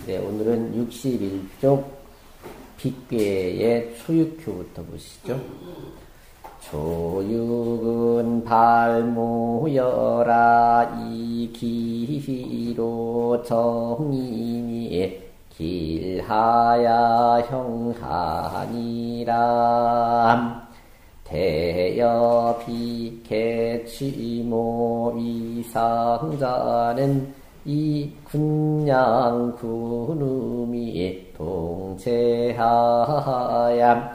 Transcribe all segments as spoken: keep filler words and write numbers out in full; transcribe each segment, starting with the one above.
네, 오늘은 육십일 쪽 빅괴의 초육효부터 보시죠. 초육은 발모여라 이기로 정인이 길하야 형하니라. 대여비개취모 위상자는 이 군양군음이 동체하야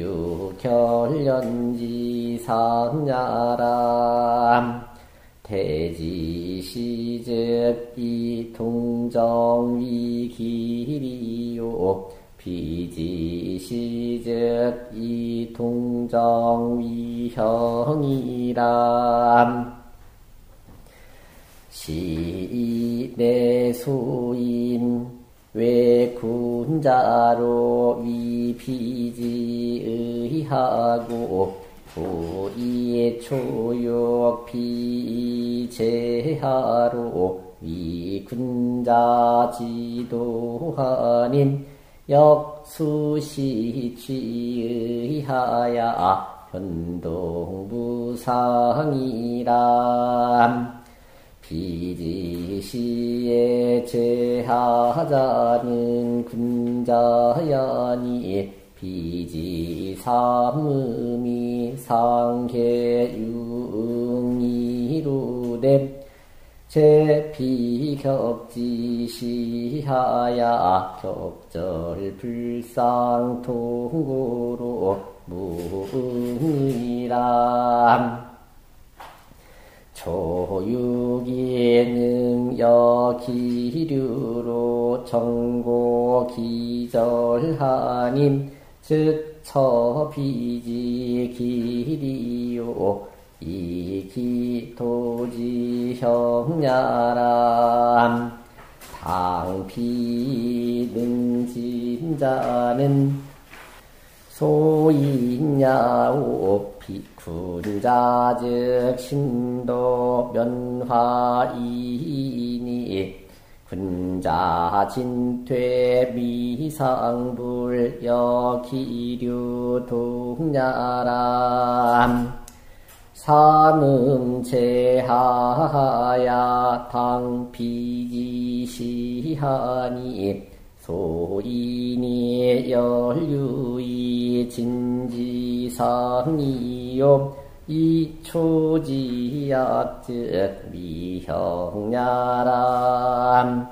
유결연지상야람. 대지시즉 이 동정위길이요 비지시즉 이 동정위형이람. 시내수인 외군자로 위비지의하고 부이 초육 비제하로 위군자 지도하님 역수시취의하야 변동부상이람. 비지시에 제하자는 군자야니 비지삼음이 상계유응이루됨. 제비격지시하야 격절불상통고로 무응이람. 초육이 능여기류로 정고기절하님 즉 처비지기리요 이기도지형야람. 당비능진자는 소인야오 비군자 즉 신도 면화이니 군자 진퇴 미상불 여기류 동야람. 삼음제하야 당비지시하니 소인이 열유이 진지상이요 이초지약즉 미형야람.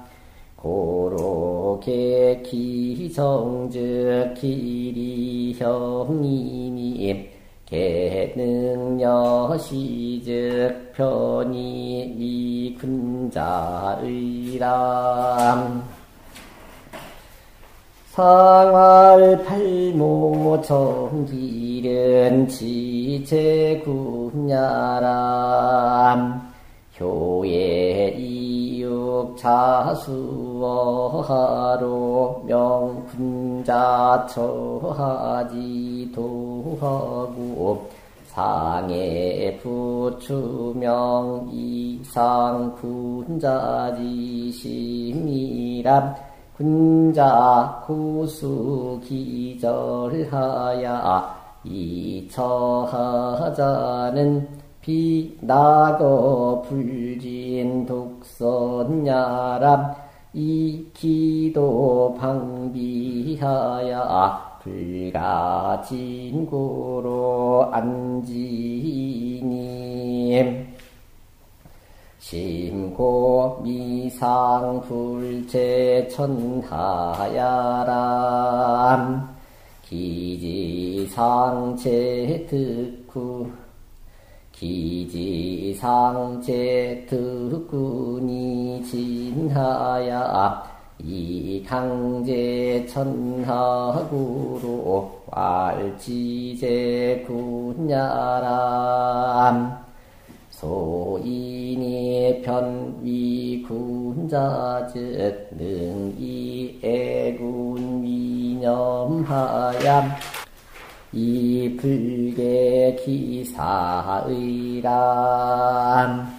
고로개 기정즉 기리형이니 개능여시즉 편이 미군자의람. 상활팔모 정길은 지체군야람. 효에 이육 자수어하로 명군자 처하지도하고 상해 부추명 이상 군자지심이람. 군자 구수기절하야 이처하자는 비나거 불진 독선야람. 이기도 방비하야 불가진고로 안지님. 심고 미상불체 천하야람. 기지상체 특구 기지상체 특구니 진하야 이강제 천하구로 왈지제 군야람. 소인이 편위군자즉 능이 애군 위념하얌. 이 불계 기사의람.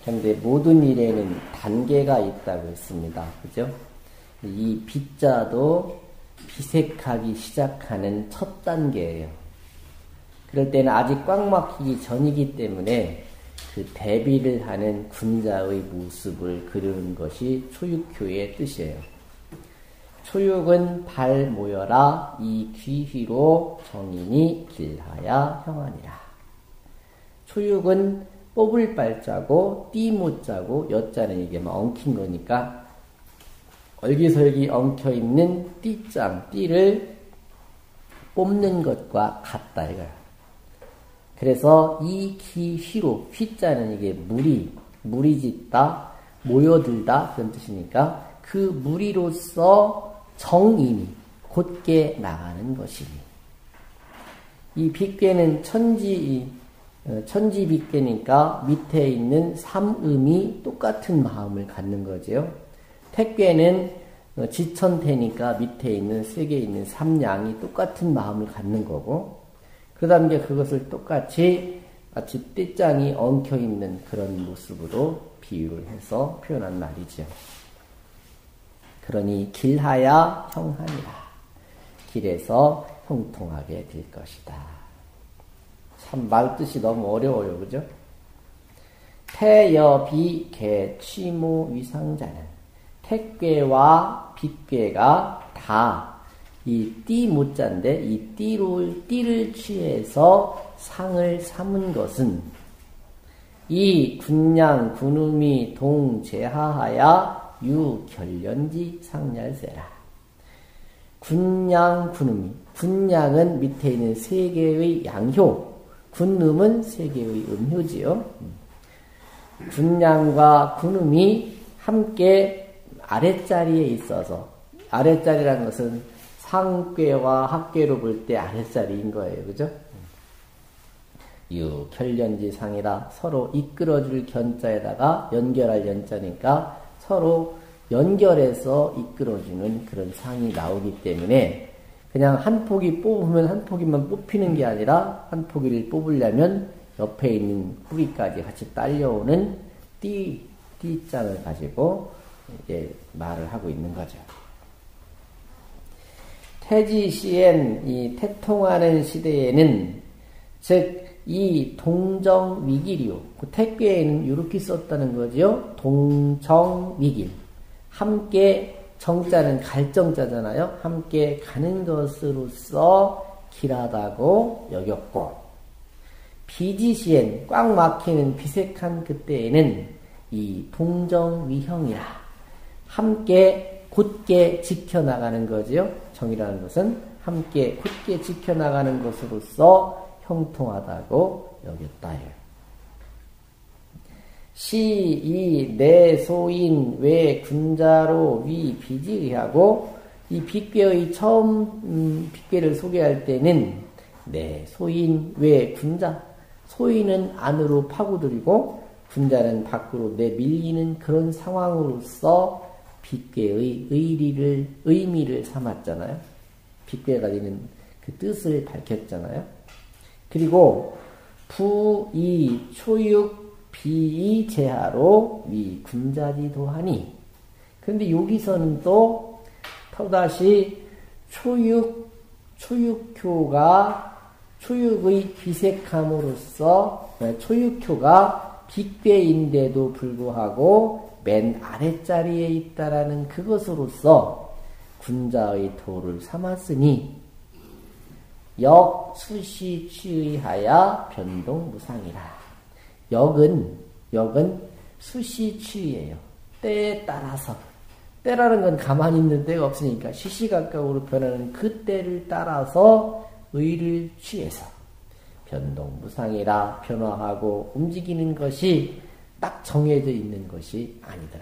그런데 모든 일에는 단계가 있다고 했습니다. 그죠? 이 빗자도 비색하기 시작하는 첫 단계예요. 그럴 때는 아직 꽉 막히기 전이기 때문에 그 대비를 하는 군자의 모습을 그리는 것이 초육효의 뜻이에요. 초육은 발 모여라 이 귀휘로 정인이 길하야 형하니라. 초육은 뽑을 발자고 띠 못자고 여자는 이게 막 엉킨 거니까 얼기설기 엉켜있는 띠장, 띠를 뽑는 것과 같다 이거야. 그래서 이 기휘로, 휘자는 이게 무리, 무리짓다, 모여들다 그런 뜻이니까 그 무리로서 정인이 곧게 나가는 것이니. 이 빗괴는 천지, 천지 빗괴니까 밑에 있는 삼음이 똑같은 마음을 갖는 거죠. 택괴는 지천태니까 밑에 있는 세계에 있는 삼양이 똑같은 마음을 갖는 거고, 그 다음에 그것을 똑같이 마치 띠장이 엉켜있는 그런 모습으로 비유를 해서 표현한 말이죠. 그러니 길하야 형하니라. 길에서 형통하게 될 것이다. 참 말뜻이 너무 어려워요. 그죠? 태여비 개 취모 위상자는 택괴와 빗괴가 다 이 띠 못자인데 이 띠를, 띠를 취해서 상을 삼은 것은 이 군양 군음이 동제하하야 유결련지 상렬세라. 군양 군음이, 군양은 밑에 있는 세 개의 양효, 군음은 세 개의 음효지요. 군양과 군음이 함께 아랫자리에 있어서, 아랫자리라는 것은 상괴와 합괴로 볼 때 아랫자리인 거예요. 그죠? 유, 결련지상이라 서로 이끌어줄 견자에다가 연결할 연자니까 서로 연결해서 이끌어주는 그런 상이 나오기 때문에 그냥 한 포기 뽑으면 한 포기만 뽑히는 게 아니라 한 포기를 뽑으려면 옆에 있는 후기까지 같이 딸려오는 띠, 띠장을 가지고 이제 말을 하고 있는 거죠. 태지시엔 이 태통하는 시대에는 즉 이 동정위길이요. 그 택괴에는 이렇게 썼다는 거죠. 동정위길. 함께 정자는 갈정자잖아요. 함께 가는 것으로서 길하다고 여겼고 비지시엔 꽉 막히는 비색한 그때에는 이 동정위형이라 함께 곧게 지켜나가는 거지요. 정이라는 것은 함께 곧게 지켜나가는 것으로서 형통하다고 여겼다. 시, 이, 내, 소인, 외, 군자로, 위, 비지의하고 이 빗괴의 처음 음, 빗괴를 소개할 때는 내, 소인, 외, 군자 소인은 안으로 파고들이고 군자는 밖으로 내밀리는 그런 상황으로서 빗괴의 의리를, 의미를 삼았잖아요. 빗괴가 되는 그 뜻을 밝혔잖아요. 그리고 부, 이, 초육, 비, 제하로 위, 군자지도 하니. 그런데 여기서는 또 또다시 초육, 초육효가 초육의 비색함으로써 초육효가 빗괴인데도 불구하고 맨 아랫자리에 있다라는 그것으로서 군자의 도를 삼았으니 역 수시 취의하야 변동무상이라. 역은 역은 수시 취의예요. 때에 따라서. 때라는 건 가만히 있는 때가 없으니까 시시각각으로 변하는 그 때를 따라서 의를 취해서 변동무상이라 변화하고 움직이는 것이 딱 정해져 있는 것이 아니더라.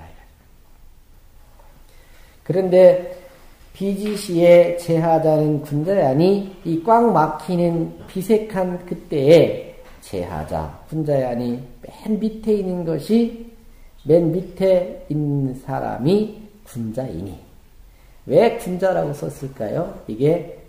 그런데 비지시에 제하자는 군자야니 이 꽉 막히는 비색한 그때에 제하자 군자야니 맨 밑에 있는 것이 맨 밑에 있는 사람이 군자이니. 왜 군자라고 썼을까요? 이게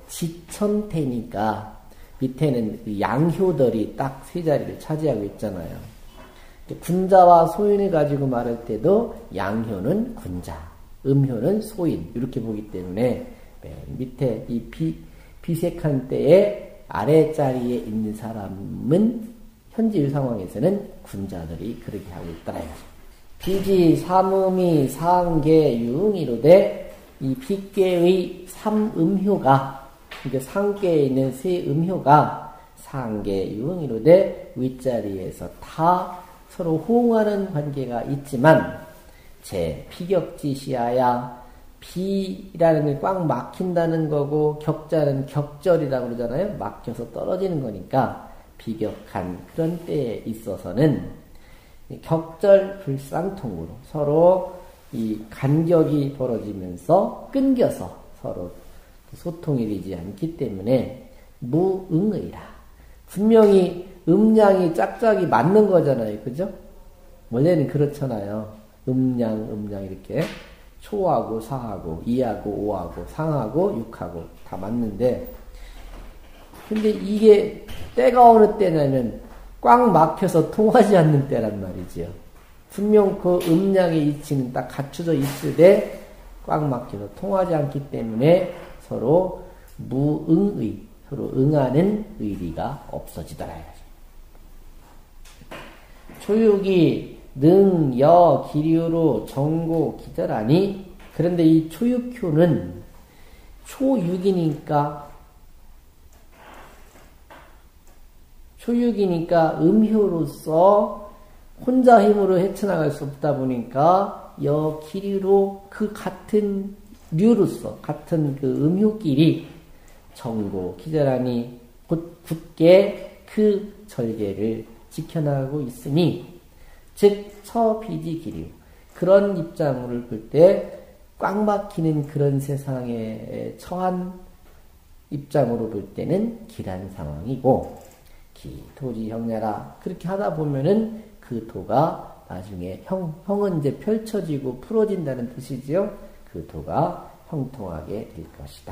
지천태니까 밑에는 양효들이 딱 세 자리를 차지하고 있잖아요. 군자와 소인을 가지고 말할 때도 양효는 군자, 음효는 소인 이렇게 보기 때문에 맨 밑에 이 비, 비색한 때에 아래자리에 있는 사람은 현재 상황에서는 군자들이 그렇게 하고 있더라. 비지 삼음이 상계 유응이로되 이 비계의 삼음효가 그러니까 상계에 있는 세 음효가 상계 유응이로되 윗자리에서 다 서로 호응하는 관계가 있지만 제 피격지시하야 비라는 게 꽉 막힌다는 거고 격자는 격절이라고 그러잖아요. 막혀서 떨어지는 거니까 비격한 그런 때에 있어서는 격절 불상통으로 서로 이 간격이 벌어지면서 끊겨서 서로 소통이 되지 않기 때문에 무응의라. 분명히 음량이 짝짝이 맞는 거잖아요. 그죠? 원래는 그렇잖아요. 음량, 음량 이렇게 초하고 사하고 이하고 오하고 상하고 육하고 다 맞는데 근데 이게 때가 어느 때냐면 꽉 막혀서 통하지 않는 때란 말이지요. 분명 그 음량의 이치는 딱 갖춰져 있으되 꽉 막혀서 통하지 않기 때문에 서로 무응의, 서로 응하는 의리가 없어지더라. 초육이 능, 여, 기류로 정고 기절하니 그런데 이 초육효는 초육이니까 초육이니까 음효로서 혼자 힘으로 헤쳐나갈 수 없다 보니까 여, 기류로 그 같은 류로서 같은 그 음효끼리 정고 기절하니 곧 굳게 그 절개를 지켜나가고 있으니 즉 처비지 기류 그런 입장을 볼 때 꽉 막히는 그런 세상에 처한 입장으로 볼 때는 기란 상황이고 기 도지 형례라 그렇게 하다 보면은 그 도가 나중에 형 형은 이제 펼쳐지고 풀어진다는 뜻이지요. 그 도가 형통하게 될 것이다.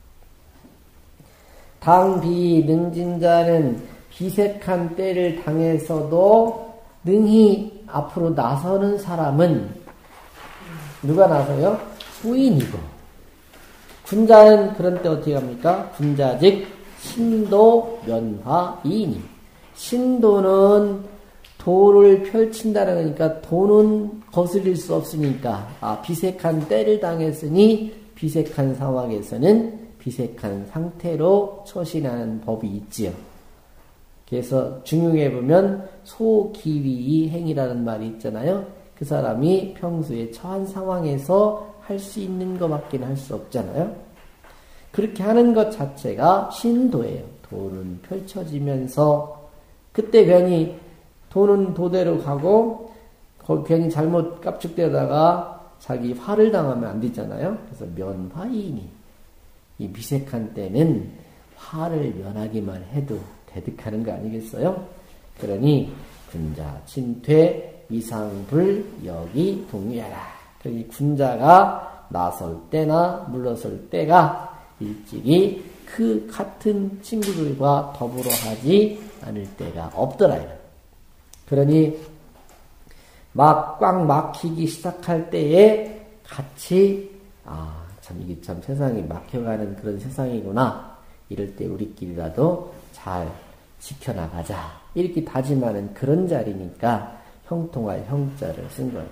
당비 능진자는 비색한 때를 당해서도 능히 앞으로 나서는 사람은 누가 나서요? 소인이고 군자는 그런 때 어떻게 합니까? 군자 즉 신도 면화 이인이 신도는 도를 펼친다는 거니까 도는 거스릴 수 없으니까 아 비색한 때를 당했으니 비색한 상황에서는 비색한 상태로 처신하는 법이 있지요. 그래서 중용에 보면 소기위이 행이라는 말이 있잖아요. 그 사람이 평소에 처한 상황에서 할 수 있는 것밖에 할 수 없잖아요. 그렇게 하는 것 자체가 신도예요. 도는 펼쳐지면서 그때 괜히 도는 도대로 가고 괜히 잘못 깝죽대다가 자기 화를 당하면 안 되잖아요. 그래서 면화이니 이 비색한 때는 화를 면하기만 해도 대득하는 거 아니겠어요? 그러니 군자 침퇴 위상불 여기 동유하라. 그러니 군자가 나설 때나 물러설 때가 일찍이 그 같은 친구들과 더불어 하지 않을 때가 없더라. 그러니 막 꽉 막히기 시작할 때에 같이 아, 참 이게 참 세상이 막혀가는 그런 세상이구나. 이럴 때 우리끼리라도 잘 지켜나가자. 이렇게 다짐하는 그런 자리니까 형통할 형자를 쓴 거예요.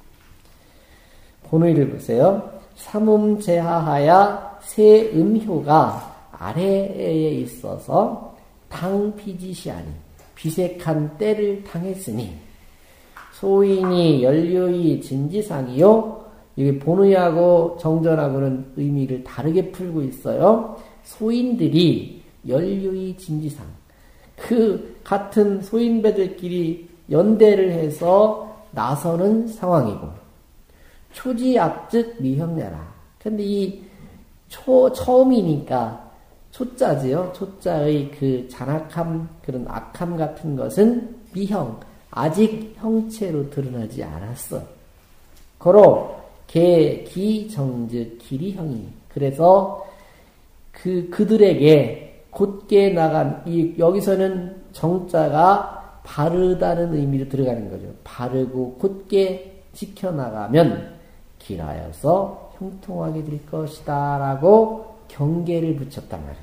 본의를 보세요. 삼음제하하야 세 음효가 아래에 있어서 당비지시하니 비색한 때를 당했으니 소인이 연료의 진지상이요. 이게 본의하고 정전하고는 의미를 다르게 풀고 있어요. 소인들이 연료의 진지상 그 같은 소인배들끼리 연대를 해서 나서는 상황이고 초지 앞즉 미형내라. 근데 이 초, 처음이니까 초자지요. 초자의 그 잔악함, 그런 악함 같은 것은 미형, 아직 형체로 드러나지 않았어. 고로 개, 기, 정즉, 기리형이. 그래서 그, 그들에게 곧게 나간, 이, 여기서는 정자가 바르다는 의미로 들어가는 거죠. 바르고 곧게 지켜나가면 길하여서 형통하게 될 것이다 라고 경계를 붙였단 말이죠.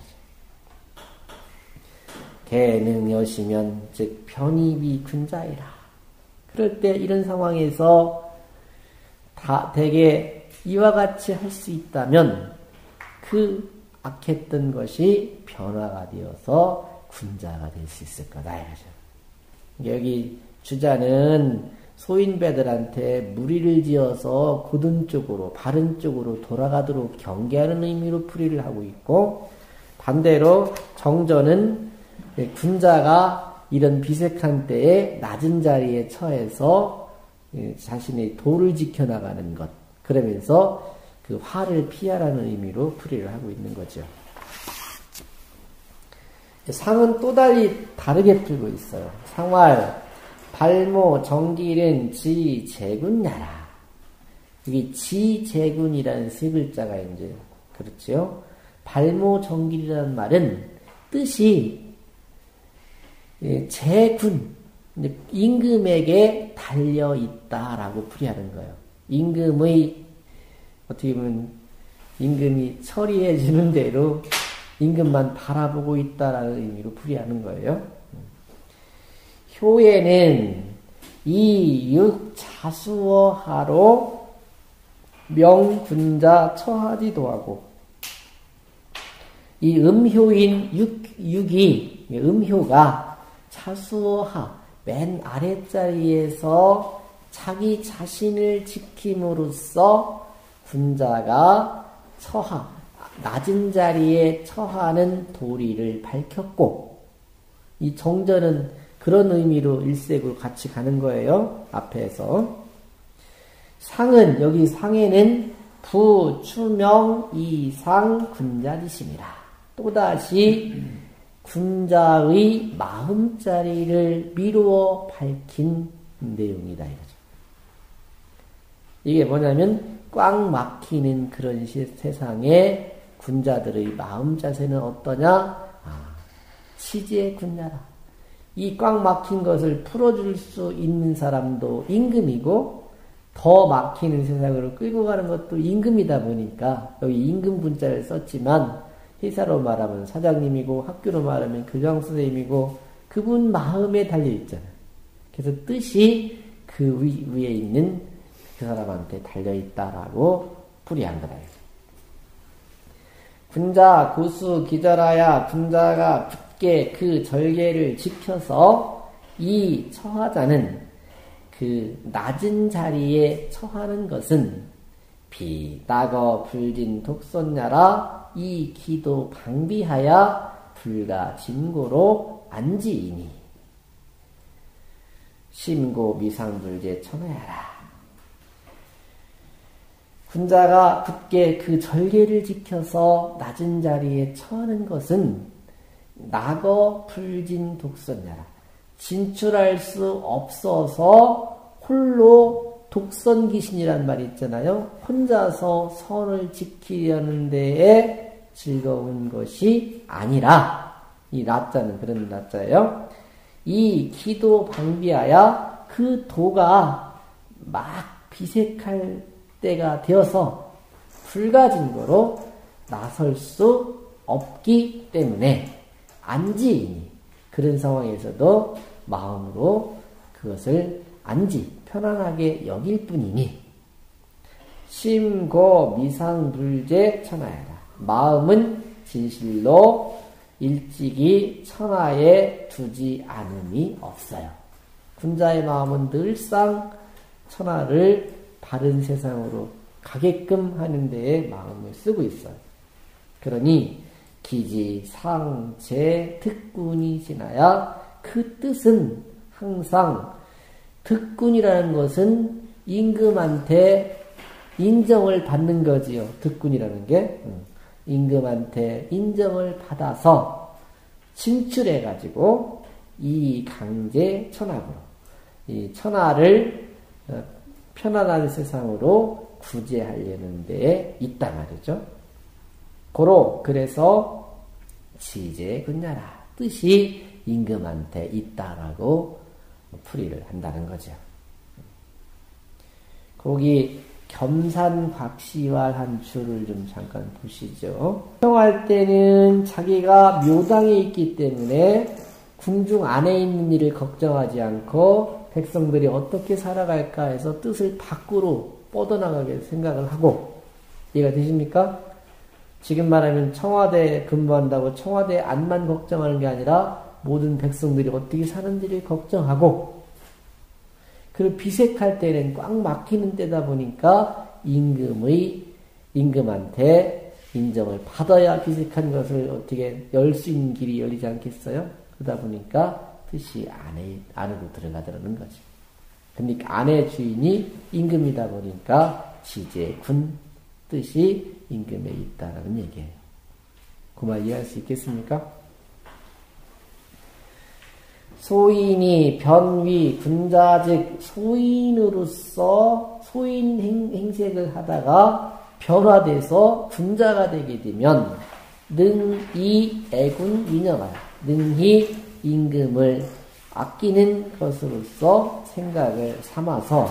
개능여시면 즉 편입이 군자이라. 그럴 때 이런 상황에서 다 대개 이와 같이 할 수 있다면 그 악했던 것이 변화가 되어서 군자가 될 수 있을 거다 이거죠. 여기 주자는 소인배들한테 무리를 지어서 고든 쪽으로 바른 쪽으로 돌아가도록 경계하는 의미로 풀이를 하고 있고, 반대로 정전은 군자가 이런 비색한 때에 낮은 자리에 처해서 자신의 도를 지켜나가는 것, 그러면서 그 화를 피하라는 의미로 풀이를 하고 있는 거죠. 상은 또 달리 다르게 풀고 있어요. 상활, 발모, 정길은 지, 재군야라. 여기 지, 재군이라는 세 글자가 이제, 그렇죠? 발모, 정길이라는 말은 뜻이 재군, 임금에게 달려있다라고 풀이하는 거예요. 임금의, 어떻게 보면, 임금이 처리해 주는 대로 임금만 바라보고 있다라는 의미로 풀이하는 거예요. 효에는 이육 자수어하로 명군자 처하지도 하고, 이 음효인 육, 육이, 음효가 자수어하, 맨 아랫자리에서 자기 자신을 지킴으로써 군자가 처하, 낮은 자리에 처하는 도리를 밝혔고, 이 정전은 그런 의미로 일색으로 같이 가는 거예요. 앞에서. 상은, 여기 상에는 부, 추명, 이상, 군자지심이라. 또다시 군자의 마음자리를 미루어 밝힌 내용이다 이거죠. 이게 뭐냐면 꽉 막히는 그런 시, 세상에 군자들의 마음 자세는 어떠냐? 아, 치지의 군자라. 이 꽉 막힌 것을 풀어줄 수 있는 사람도 임금이고, 더 막히는 세상으로 끌고 가는 것도 임금이다 보니까, 여기 임금 군자를 썼지만, 회사로 말하면 사장님이고, 학교로 말하면 교장 선생님이고, 그분 마음에 달려있잖아요. 그래서 뜻이 그 위, 위에 있는 그 사람한테 달려있다라고 풀이한 거다. 군자, 고수, 기절하야 군자가 굳게 그 절개를 지켜서 이 처하자는 그 낮은 자리에 처하는 것은 비, 낙어, 불진, 독선야라 이 기도 방비하야 불가 진고로 안지이니 심고 미상불제 천하야라. 군자가 굳게 그 절개를 지켜서 낮은 자리에 처하는 것은 낙어, 불진, 독선야라. 진출할 수 없어서 홀로 독선귀신이란 말이 있잖아요. 혼자서 선을 지키려는 데에 즐거운 것이 아니라, 이 나자는 그런 나자예요. 이 기도 방비하야 그 도가 막 비색할 때가 되어서 불가진거로 나설 수 없기 때문에 안지이니, 그런 상황에서도 마음으로 그것을 안지, 편안하게 여길 뿐이니 심고 미상불제 천하야라. 마음은 진실로 일찍이 천하에 두지 않음이 없어요. 군자의 마음은 늘상 천하를 바른 세상으로 가게끔 하는 데에 마음을 쓰고 있어요. 그러니 기지, 상, 재, 득군이 지나야 그 뜻은 항상, 득군이라는 것은 임금한테 인정을 받는 거지요. 득군이라는 게 임금한테 인정을 받아서 진출해가지고 이 강제 천하로, 이 천하를 편안한 세상으로 구제하려는 데에 있다 말이죠. 고로, 그래서 지제 군야라, 뜻이 임금한테 있다라고 풀이를 한다는 거죠. 거기 겸산박시활한 줄을 좀 잠깐 보시죠. 청할 때는 자기가 묘당에 있기 때문에 궁중 안에 있는 일을 걱정하지 않고 백성들이 어떻게 살아갈까 해서 뜻을 밖으로 뻗어나가게 생각을 하고, 이해가 되십니까? 지금 말하면 청와대에 근무한다고 청와대 안만 걱정하는 게 아니라 모든 백성들이 어떻게 사는지를 걱정하고, 그리고 비색할 때는 꽉 막히는 때다 보니까 임금의, 임금한테 인정을 받아야 비색한 것을 어떻게 열 수 있는 길이 열리지 않겠어요? 그러다 보니까 뜻이 안에, 안으로 들어가더라는 거지. 근데 안의 주인이 임금이다 보니까 지제군 뜻이 임금에 있다라는 얘기예요. 그 말 이해할 수 있겠습니까? 소인이 변위 군자즉 소인으로서 소인 행, 행색을 하다가 변화돼서 군자가 되게 되면 능이 애군 위념하여 능히 임금을 아끼는 것으로서 생각을 삼아서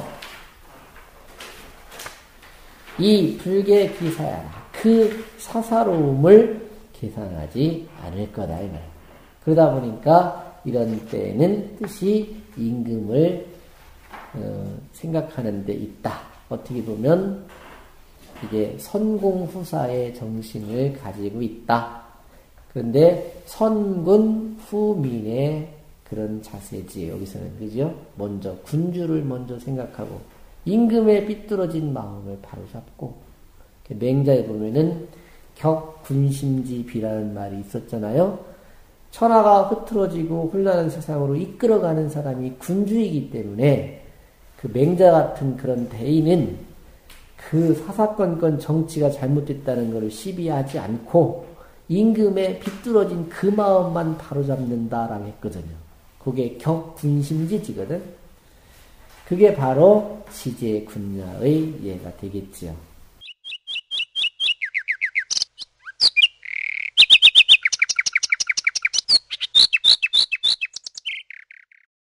이 불계 기사야 그 사사로움을 계산하지 않을 거다 이 말. 그러다 보니까 이런 때에는 뜻이 임금을 어, 생각하는 데 있다. 어떻게 보면 이게 선공후사의 정신을 가지고 있다. 그런데 선군 후민의 그런 자세지. 여기서는 그죠? 먼저 군주를 먼저 생각하고 임금의 삐뚤어진 마음을 바로잡고, 맹자에 보면은 격군심지비라는 말이 있었잖아요. 천하가 흐트러지고 혼란한 세상으로 이끌어가는 사람이 군주이기 때문에 그 맹자 같은 그런 대인은 그 사사건건 정치가 잘못됐다는 것을 시비하지 않고 임금의 비뚤어진 그 마음만 바로잡는다라고 했거든요. 그게 격군심지지거든. 그게 바로 지제군야의 예가 되겠지요.